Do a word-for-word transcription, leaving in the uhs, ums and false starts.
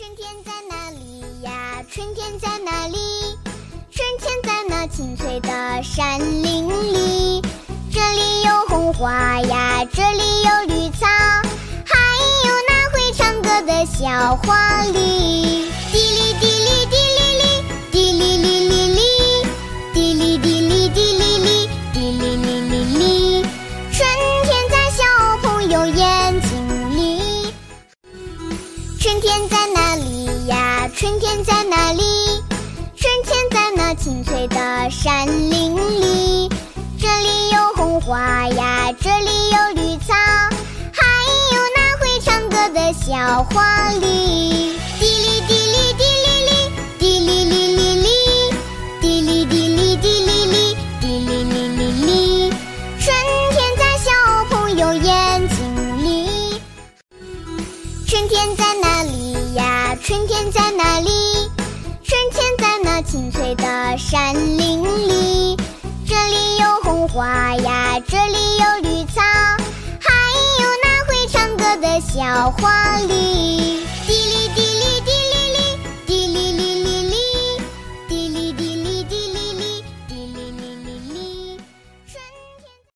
春天在哪里呀？春天在哪里？春天在那青翠的山林里。这里有红花呀，这里有绿草，还有那会唱歌的小黄鹂。嘀哩嘀哩嘀哩哩，嘀哩哩哩哩，嘀哩嘀哩嘀哩哩，嘀哩哩哩哩。春天在小朋友眼睛里。春天在哪里呀？春天在哪里？春天在那青翠的山林里。这里有红花呀，这里有绿草，还有那会唱歌的小黄鹂。嘀哩嘀哩嘀哩哩，嘀哩哩哩哩，嘀哩嘀哩嘀哩哩，嘀哩哩哩哩。春天在小朋友眼睛里。春天在哪里呀？春天在哪里？春天在那青翠的山林里。这里有红花呀，这里有绿草，还有那会唱歌的小黄鹂。